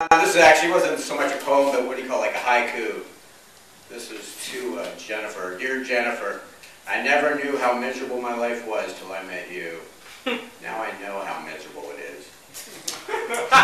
This actually wasn't so much a poem, but what do you call it, like a haiku. This is to Jennifer. Dear Jennifer, I never knew how miserable my life was till I met you. Now I know how miserable it is.